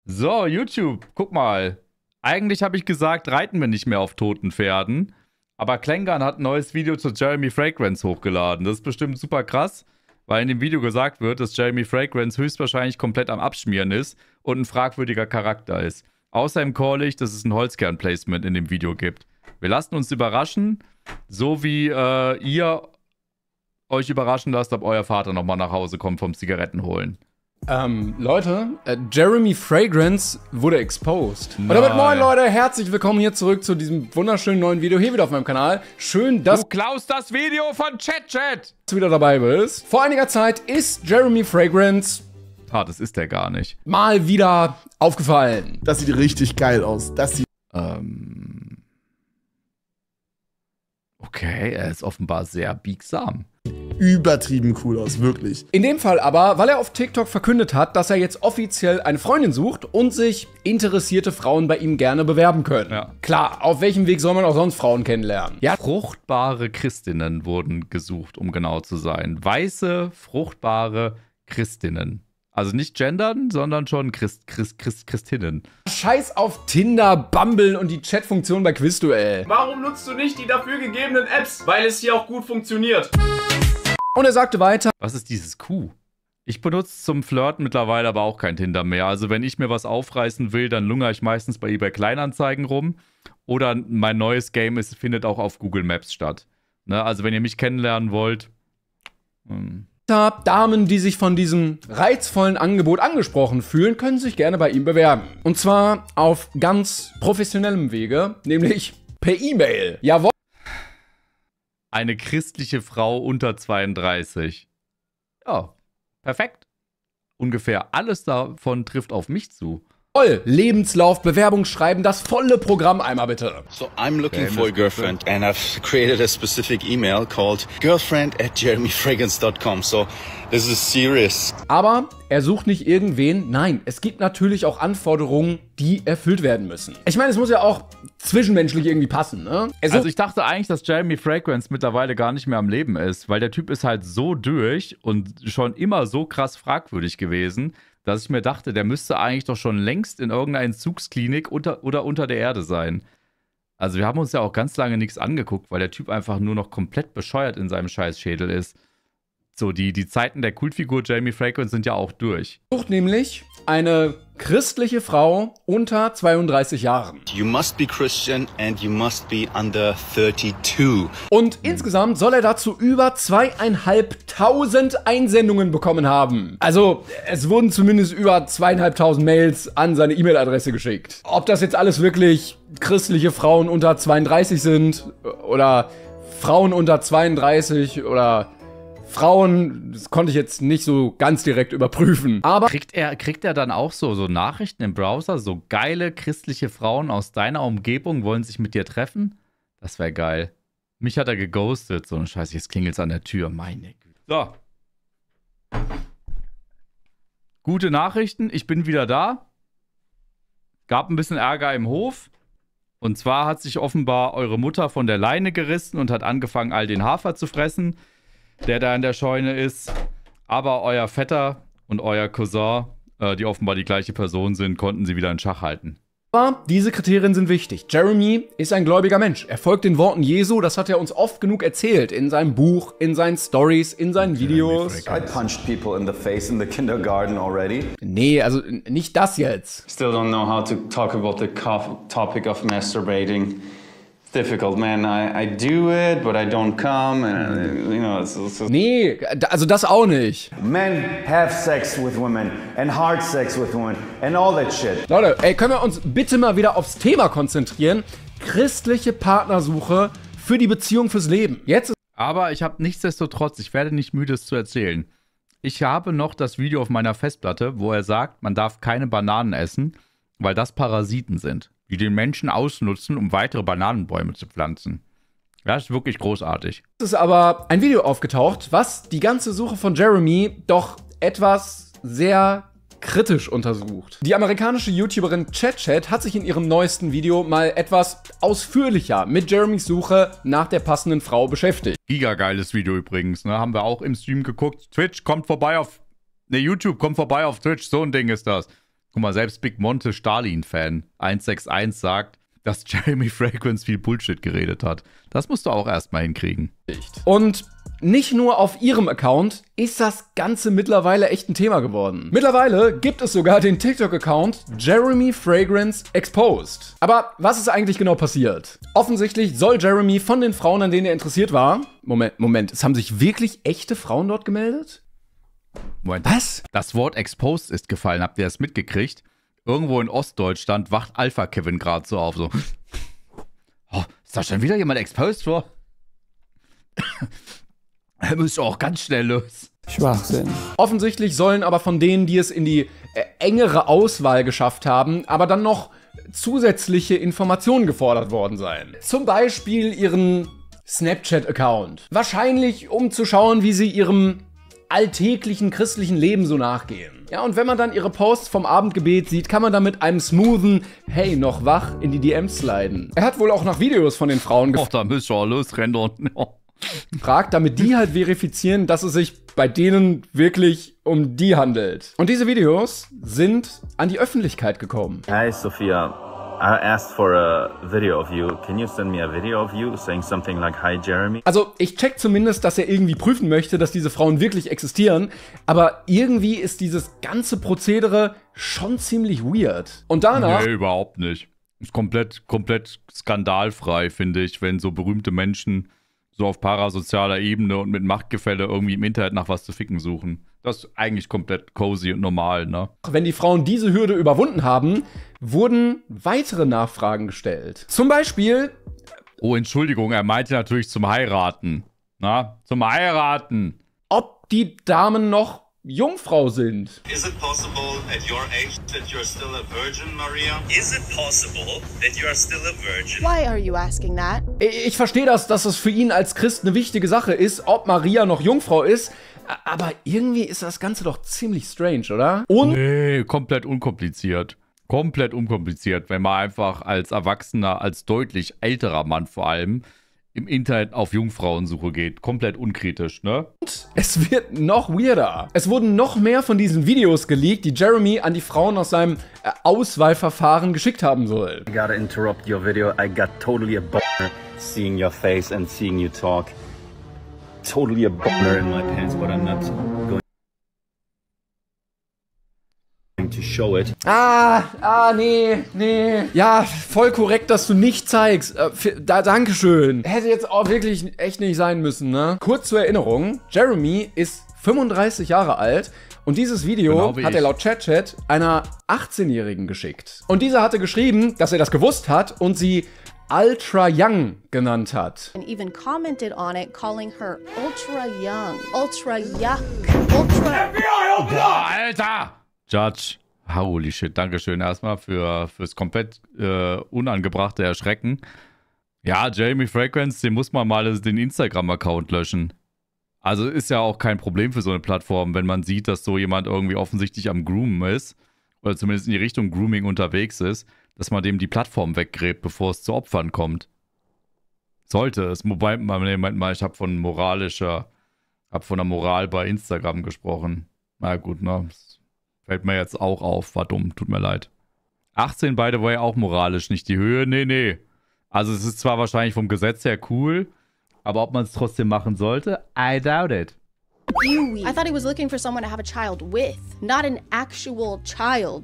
So, YouTube, guck mal. Eigentlich habe ich gesagt, reiten wir nicht mehr auf toten Pferden. Aber Klängern hat ein neues Video zu Jeremy Fragrance hochgeladen. Das ist bestimmt super krass, weil in dem Video gesagt wird, dass Jeremy Fragrance höchstwahrscheinlich komplett am Abschmieren ist und ein fragwürdiger Charakter ist. Außerdem call ich, dass es ein Holzkern-Placement in dem Video gibt. Wir lassen uns überraschen, so wie ihr euch überraschen lasst, ob euer Vater nochmal nach Hause kommt vom Zigaretten holen. Leute, Jeremy Fragrance wurde exposed. Und damit moin Leute, herzlich willkommen hier zurück zu diesem wunderschönen neuen Video hier wieder auf meinem Kanal. Schön, dass du klaust das Video von ChatChat! du wieder dabei bist. Vor einiger Zeit ist Jeremy Fragrance das ist der gar nicht. mal wieder aufgefallen. Das sieht richtig geil aus. Das sieht Okay, er ist offenbar sehr biegsam. übertrieben cool aus, wirklich. In dem Fall aber, weil er auf TikTok verkündet hat, dass er jetzt offiziell eine Freundin sucht und sich interessierte Frauen bei ihm gerne bewerben können. Ja. Klar, auf welchem Weg soll man auch sonst Frauen kennenlernen? Ja, Fruchtbare Christinnen wurden gesucht, um genau zu sein. Weiße, fruchtbare Christinnen. Also nicht gendern, sondern schon Christinnen. scheiß auf Tinder, Bumble und die Chatfunktion bei Quizduell. Warum nutzt du nicht die dafür gegebenen Apps? Weil es hier auch gut funktioniert. Und er sagte weiter, Was ist dieses Q? Ich benutze zum Flirten mittlerweile aber auch kein Tinder mehr. Also wenn ich mir was aufreißen will, dann lungere ich meistens bei eBay Kleinanzeigen rum. Oder mein neues Game findet auch auf Google Maps statt. Ne? Also wenn ihr mich kennenlernen wollt. Damen, die sich von diesem reizvollen Angebot angesprochen fühlen, können sich gerne bei ihm bewerben. Und zwar auf ganz professionellem Wege, nämlich per E-Mail. Jawohl. Eine christliche Frau unter 32. Ja, perfekt. Ungefähr alles davon trifft auf mich zu. Lebenslauf, Bewerbung schreiben, das volle Programm einmal bitte. So I'm looking for a girlfriend and I've created a specific email called girlfriend@jeremyfragrance.com. So this is serious. Aber er sucht nicht irgendwen. Nein, es gibt natürlich auch Anforderungen, die erfüllt werden müssen. Ich meine, es muss ja auch zwischenmenschlich irgendwie passen, ne? Also ich dachte eigentlich, dass Jeremy Fragrance mittlerweile gar nicht mehr am Leben ist, weil der Typ ist halt so durch und schon immer so krass fragwürdig gewesen, dass ich mir dachte, der müsste eigentlich doch schon längst in irgendeiner Entzugsklinik oder unter der Erde sein. Also wir haben uns ja auch ganz lange nichts angeguckt, weil der Typ einfach nur noch komplett bescheuert in seinem Scheißschädel ist. So, die Zeiten der Kultfigur Jeremy Fragrance sind ja auch durch. Sucht nämlich eine christliche Frau unter 32 Jahren. You must be Christian and you must be under 32. Und insgesamt soll er dazu über 2.500 Einsendungen bekommen haben. Also, es wurden zumindest über 2.500 Mails an seine E-Mail-Adresse geschickt. Ob das jetzt alles wirklich christliche Frauen unter 32 sind oder Frauen unter 32 oder Frauen, das konnte ich jetzt nicht so ganz direkt überprüfen. Aber Kriegt er dann auch so Nachrichten im Browser? So geile christliche Frauen aus deiner Umgebung wollen sich mit dir treffen? Das wäre geil. Mich hat er geghostet. So ein Scheiß, jetzt klingelt's an der Tür. Meine Güte. So. Gute Nachrichten, ich bin wieder da. Gab ein bisschen Ärger im Hof. Und zwar hat sich offenbar eure Mutter von der Leine gerissen und hat angefangen, all den Hafer zu fressen, der da in der Scheune ist. Aber euer Vetter und euer Cousin, die offenbar die gleiche Person sind, konnten sie wieder in Schach halten. diese Kriterien sind wichtig. Jeremy ist ein gläubiger Mensch. Er folgt den Worten Jesu, das hat er uns oft genug erzählt. In seinem Buch, in seinen Stories, in seinen Videos. I punched people in the face in the kindergarten already. Nee, also nicht das jetzt. Still don't know how to talk about the topic of masturbating. It's difficult, man. I do it, but I don't come. And, you know, it's Nee, also das auch nicht. Men have sex with women and hard sex with women and all that shit. Leute, ey, können wir uns bitte mal wieder aufs Thema konzentrieren? Christliche Partnersuche für die Beziehung fürs Leben. Jetzt ist Aber ich habe nichtsdestotrotz, ich werde nicht müde, es zu erzählen. Ich habe noch das Video auf meiner Festplatte, wo er sagt, man darf keine Bananen essen, weil das Parasiten sind, die den Menschen ausnutzen, um weitere Bananenbäume zu pflanzen. Das ist wirklich großartig. ist aber ein Video aufgetaucht, was die ganze Suche von Jeremy doch etwas sehr kritisch untersucht. Die amerikanische YouTuberin ChatChat hat sich in ihrem neuesten Video mal etwas ausführlicher mit Jeremys Suche nach der passenden Frau beschäftigt. Gigageiles Video übrigens, ne? Haben wir auch im Stream geguckt. Twitch kommt vorbei auf... Ne, YouTube kommt vorbei auf Twitch, so ein Ding ist das. Guck mal, selbst Big Monte Stalin-Fan 161 sagt, dass Jeremy Fragrance viel Bullshit geredet hat. Das musst du auch erstmal hinkriegen. Und nicht nur auf ihrem Account ist das Ganze mittlerweile echt ein Thema geworden. Mittlerweile gibt es sogar den TikTok-Account Jeremy Fragrance Exposed. Aber was ist eigentlich genau passiert? Offensichtlich soll Jeremy von den Frauen, an denen er interessiert war... Moment, es haben sich wirklich echte Frauen dort gemeldet? Moment. Was? Das Wort Exposed ist gefallen. Habt ihr das mitgekriegt? Irgendwo in Ostdeutschland wacht Alpha Kevin gerade so auf. So. Oh, ist da schon wieder jemand exposed vor? Er müsste auch ganz schnell los. Schwachsinn. Offensichtlich sollen aber von denen, die es in die engere Auswahl geschafft haben, aber dann noch zusätzliche Informationen gefordert worden sein. Zum Beispiel ihren Snapchat-Account. Wahrscheinlich, um zu schauen, wie sie ihrem alltäglichen christlichen Leben so nachgehen. Ja, und wenn man dann ihre Posts vom Abendgebet sieht, kann man da mit einem smoothen Hey, noch wach in die DMs sliden. Er hat wohl auch nach Videos von den Frauen Och, da müsst ihr auch losrennen. gefragt, damit die halt verifizieren, dass es sich bei denen wirklich um die handelt. Und diese Videos sind an die Öffentlichkeit gekommen. Hi, Sophia. I asked for a video of you. Can you send me a video of you saying something like, hi, Jeremy? Also, ich check zumindest, dass er irgendwie prüfen möchte, dass diese Frauen wirklich existieren. Aber irgendwie ist dieses ganze Prozedere schon ziemlich weird. Und danach... Nee, überhaupt nicht. Ist komplett skandalfrei, finde ich, wenn so berühmte Menschen so auf parasozialer Ebene und mit Machtgefälle irgendwie im Internet nach was zu ficken suchen. Das ist eigentlich komplett cozy und normal, ne? Wenn die Frauen diese Hürde überwunden haben, wurden weitere Nachfragen gestellt. Zum Beispiel... Oh, Entschuldigung, er meinte natürlich zum Heiraten. Na, zum Heiraten. Ob die Damen noch Jungfrau sind. Is it possible at your age that you're still a virgin, Maria? Is it possible that you are still a virgin? Why are you asking that? Ich verstehe das, dass es für ihn als Christ eine wichtige Sache ist, ob Maria noch Jungfrau ist. Aber irgendwie ist das Ganze doch ziemlich strange, oder? Und Nee, komplett unkompliziert. Komplett unkompliziert, wenn man einfach als Erwachsener, als deutlich älterer Mann vor allem, im Internet auf Jungfrauensuche geht. Komplett unkritisch, ne? es wird noch weirder. Es wurden noch mehr von diesen Videos geleakt, die Jeremy an die Frauen aus seinem Auswahlverfahren geschickt haben soll. I gotta interrupt your video. I got totally a boner seeing your face and seeing you talk. Totally a boner in my pants, but I'm not going to show it. Nee. Ja, voll korrekt, dass du nicht zeigst. Dankeschön. Hätte jetzt auch wirklich echt nicht sein müssen, ne? Kurz zur Erinnerung, Jeremy ist 35 Jahre alt und dieses Video Genau hat er laut ChatChat einer 18-Jährigen geschickt. Und diese hatte geschrieben, dass er das gewusst hat und sie Ultra Young genannt hat. And even commented on it, calling her ultra young, ultra yuck, ultra... Boah, Alter! Judge, holy shit, dankeschön erstmal fürs komplett unangebrachte Erschrecken. Ja, Jeremy Fragrance, den muss man mal den Instagram-Account löschen. Also ist ja auch kein Problem für so eine Plattform, wenn man sieht, dass so jemand irgendwie offensichtlich am Groomen ist oder zumindest in die Richtung Grooming unterwegs ist, dass man dem die Plattform weggräbt, bevor es zu Opfern kommt. Sollte es. Wobei, ich habe von der Moral bei Instagram gesprochen. Na gut, ne? Das fällt mir jetzt auch auf. War dumm, tut mir leid. 18, by the way, auch moralisch nicht die Höhe. Nee. Also es ist zwar wahrscheinlich vom Gesetz her cool, aber ob man es trotzdem machen sollte, I doubt it. I thought he was looking for someone to have a child with, not an actual child.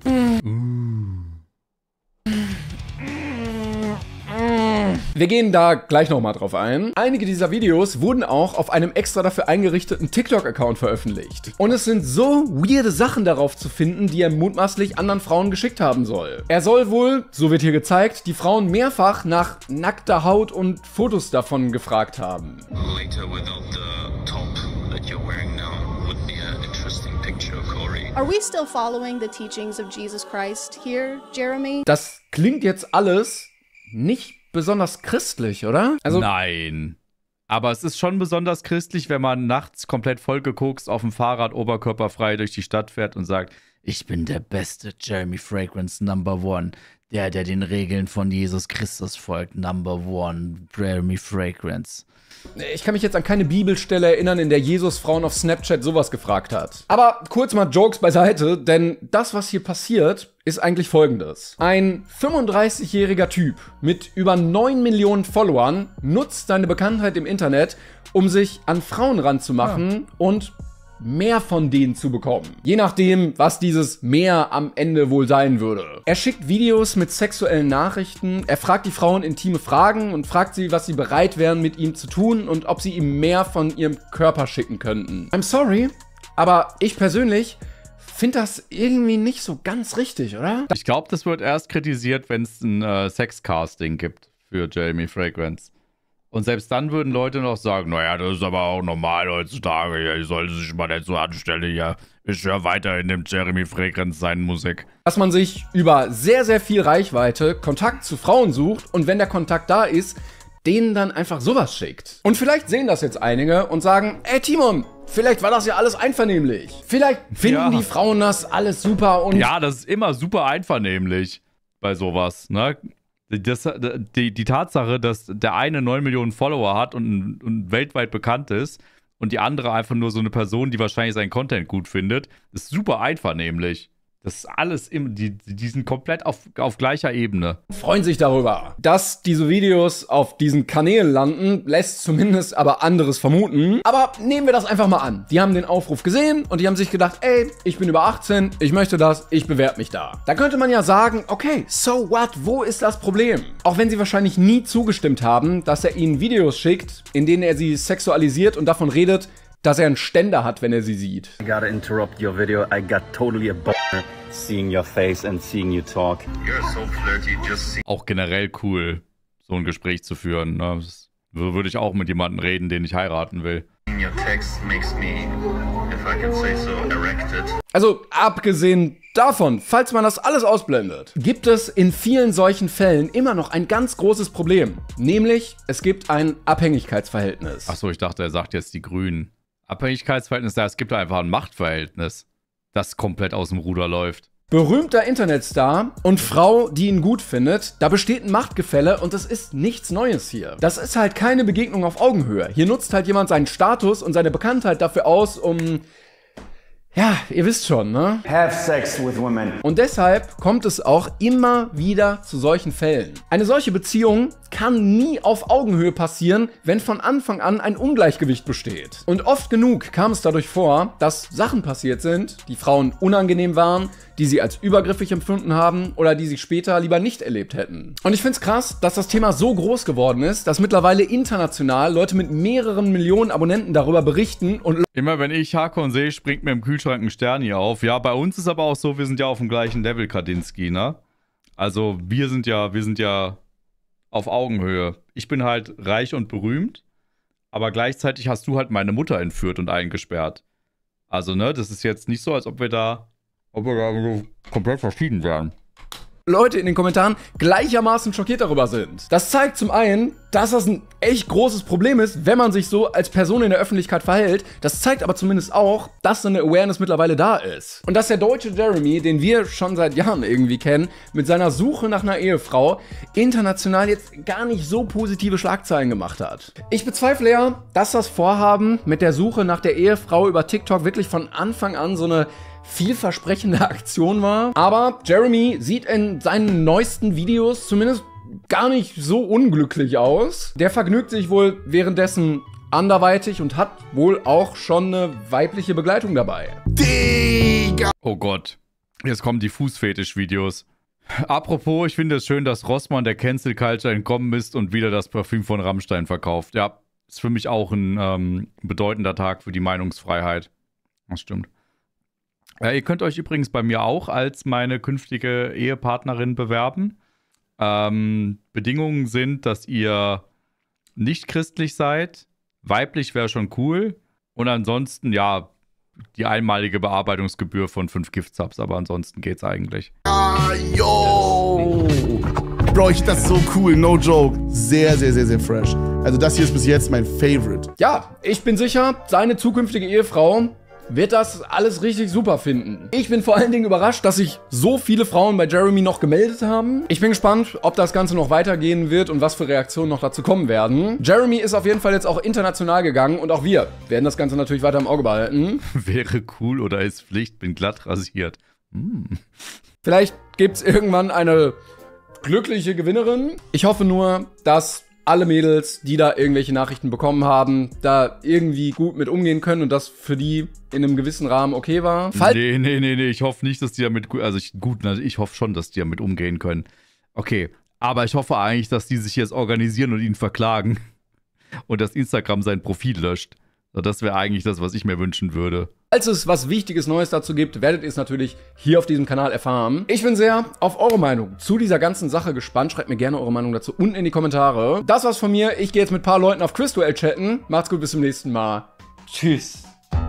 Wir gehen da gleich nochmal drauf ein. Einige dieser Videos wurden auch auf einem extra dafür eingerichteten TikTok-Account veröffentlicht. Und es sind so weirde Sachen darauf zu finden, die er mutmaßlich anderen Frauen geschickt haben soll. Er soll wohl, so wird hier gezeigt, die Frauen mehrfach nach nackter Haut und Fotos davon gefragt haben. Later without the top that you're wearing now would be an interesting picture, Corey. Are we still following the teachings of Jesus Christ here, Jeremy? Das klingt jetzt alles nicht besonders christlich, oder? Also Nein. Aber es ist schon besonders christlich, wenn man nachts komplett vollgekokst auf dem Fahrrad oberkörperfrei durch die Stadt fährt und sagt, Ich bin der beste Jeremy Fragrance #1. Der den Regeln von Jesus Christus folgt. #1 Jeremy Fragrance. Ich kann mich jetzt an keine Bibelstelle erinnern, in der Jesus Frauen auf Snapchat sowas gefragt hat. Aber kurz mal Jokes beiseite, denn das, was hier passiert, ist eigentlich Folgendes. Ein 35-jähriger Typ mit über 9 Millionen Followern nutzt seine Bekanntheit im Internet, um sich an Frauen ranzumachen und mehr von denen zu bekommen. Je nachdem, was dieses mehr am Ende wohl sein würde. Er schickt Videos mit sexuellen Nachrichten, er fragt die Frauen intime Fragen und fragt sie, was sie bereit wären, mit ihm zu tun und ob sie ihm mehr von ihrem Körper schicken könnten. I'm sorry, aber ich persönlich finde das irgendwie nicht so ganz richtig, oder? Ich glaube, das wird erst kritisiert, wenn es ein Sexcasting gibt für Jeremy Fragrance. Und selbst dann würden Leute noch sagen, naja, das ist aber auch normal heutzutage, ja, ich sollte sich mal nicht so anstellen, ja. Ich höre weiterhin dem Jeremy Fragrance seine Musik. Dass man sich über sehr, sehr viel Reichweite Kontakt zu Frauen sucht und wenn der Kontakt da ist, denen dann einfach sowas schickt. Und vielleicht sehen das jetzt einige und sagen, ey Timon, vielleicht war das ja alles einvernehmlich. Vielleicht finden die Frauen das alles super und... Ja, das ist immer super einvernehmlich bei sowas, ne? Die Tatsache, dass der eine 9 Millionen Follower hat und weltweit bekannt ist und die andere einfach nur so eine Person, die wahrscheinlich seinen Content gut findet, ist super einvernehmlich. Das ist alles, die sind komplett auf gleicher Ebene. Freuen sich darüber. Dass diese Videos auf diesen Kanälen landen, lässt zumindest aber anderes vermuten. Aber nehmen wir das einfach mal an. Die haben den Aufruf gesehen und die haben sich gedacht, ey, ich bin über 18, ich möchte das, ich bewerbe mich da. Da könnte man ja sagen, okay, so what, wo ist das Problem? Auch wenn sie wahrscheinlich nie zugestimmt haben, dass er ihnen Videos schickt, in denen er sie sexualisiert und davon redet, dass er einen Ständer hat, wenn er sie sieht. I gotta interrupt your video. I got totally a boner seeing your face and seeing you talk. You're so flirty, just see. Auch generell cool, so ein Gespräch zu führen. Ne? So würde ich auch mit jemandem reden, den ich heiraten will. Your text makes me, if I can say so, erected. Also abgesehen davon, falls man das alles ausblendet, gibt es in vielen solchen Fällen immer noch ein ganz großes Problem. Nämlich, es gibt ein Abhängigkeitsverhältnis. Achso, ich dachte, er sagt jetzt die Grünen. Abhängigkeitsverhältnis, da es gibt einfach ein Machtverhältnis, das komplett aus dem Ruder läuft. Berühmter Internetstar und Frau, die ihn gut findet, da besteht ein Machtgefälle und es ist nichts Neues hier. Das ist halt keine Begegnung auf Augenhöhe. Hier nutzt halt jemand seinen Status und seine Bekanntheit dafür aus, um... Ja, ihr wisst schon, ne? Have sex with women. Und deshalb kommt es auch immer wieder zu solchen Fällen. Eine solche Beziehung kann nie auf Augenhöhe passieren, wenn von Anfang an ein Ungleichgewicht besteht. Und oft genug kam es dadurch vor, dass Sachen passiert sind, die Frauen unangenehm waren, die sie als übergriffig empfunden haben oder die sie später lieber nicht erlebt hätten. Und ich find's krass, dass das Thema so groß geworden ist, dass mittlerweile international Leute mit mehreren Millionen Abonnenten darüber berichten und... Immer wenn ich Hakon sehe, springt mir im Kühlschrank ein Stern hier auf. Ja, bei uns ist aber auch so, wir sind ja auf dem gleichen Level, Kardinski, ne? Also wir sind ja auf Augenhöhe. Ich bin halt reich und berühmt, aber gleichzeitig hast du halt meine Mutter entführt und eingesperrt. Also, ne, das ist jetzt nicht so, als ob wir da so komplett verschieden wären. Leute in den Kommentaren gleichermaßen schockiert darüber sind. Das zeigt zum einen, dass das ein echt großes Problem ist, wenn man sich so als Person in der Öffentlichkeit verhält. Das zeigt aber zumindest auch, dass so eine Awareness mittlerweile da ist. Und dass der deutsche Jeremy, den wir schon seit Jahren irgendwie kennen, mit seiner Suche nach einer Ehefrau international jetzt gar nicht so positive Schlagzeilen gemacht hat. Ich bezweifle ja, dass das Vorhaben mit der Suche nach der Ehefrau über TikTok wirklich von Anfang an so eine vielversprechende Aktion war. Aber Jeremy sieht in seinen neuesten Videos zumindest gar nicht so unglücklich aus. Der vergnügt sich wohl währenddessen anderweitig und hat wohl auch schon eine weibliche Begleitung dabei. Digga! Oh Gott, jetzt kommen die Fußfetisch-Videos. Apropos, ich finde es schön, dass Rossmann der Cancel Culture entkommen ist und wieder das Parfüm von Rammstein verkauft. Ja, ist für mich auch ein bedeutender Tag für die Meinungsfreiheit. Das stimmt. Ihr könnt euch übrigens bei mir auch als meine künftige Ehepartnerin bewerben. Bedingungen sind, dass ihr nicht christlich seid. Weiblich wäre schon cool. Und ansonsten, ja, die einmalige Bearbeitungsgebühr von 5 Giftsubs. Aber ansonsten geht's eigentlich. Ah, yo! Bro, das ist so cool, no joke. Sehr, sehr, sehr, sehr fresh. Also das hier ist bis jetzt mein Favorite. Ja, ich bin sicher, seine zukünftige Ehefrau wird das alles richtig super finden. Ich bin vor allen Dingen überrascht, dass sich so viele Frauen bei Jeremy noch gemeldet haben. Ich bin gespannt, ob das Ganze noch weitergehen wird und was für Reaktionen noch dazu kommen werden. Jeremy ist auf jeden Fall jetzt auch international gegangen und auch wir werden das Ganze natürlich weiter im Auge behalten. Wäre cool oder ist Pflicht, bin glatt rasiert. Vielleicht gibt es irgendwann eine glückliche Gewinnerin. Ich hoffe nur, dass alle Mädels, die da irgendwelche Nachrichten bekommen haben, da irgendwie gut mit umgehen können und das für die in einem gewissen Rahmen okay war. Nee, ich hoffe nicht, dass die damit ich hoffe schon, dass die damit umgehen können. Okay, aber ich hoffe eigentlich, dass die sich jetzt organisieren und ihn verklagen und dass Instagram sein Profil löscht. Das wäre eigentlich das, was ich mir wünschen würde. Falls es was Wichtiges Neues dazu gibt, werdet ihr es natürlich hier auf diesem Kanal erfahren. Ich bin sehr auf eure Meinung zu dieser ganzen Sache gespannt. Schreibt mir gerne eure Meinung dazu unten in die Kommentare. Das war's von mir. Ich gehe jetzt mit ein paar Leuten auf Quizduell chatten. Macht's gut, bis zum nächsten Mal. Tschüss.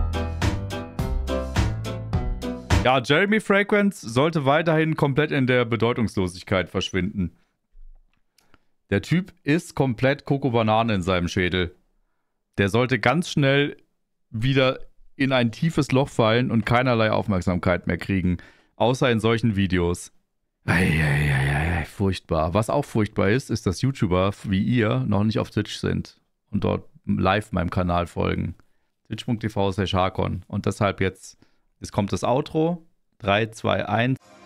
Ja, Jeremy Fragrance sollte weiterhin komplett in der Bedeutungslosigkeit verschwinden. Der Typ ist komplett Coco-Banane in seinem Schädel. Der sollte ganz schnell wieder in ein tiefes Loch fallen und keinerlei Aufmerksamkeit mehr kriegen. Außer in solchen Videos. Furchtbar. Was auch furchtbar ist, ist, dass YouTuber wie ihr noch nicht auf Twitch sind und dort live meinem Kanal folgen. Twitch.tv/Harkon. Und deshalb jetzt kommt das Outro. 3, 2, 1.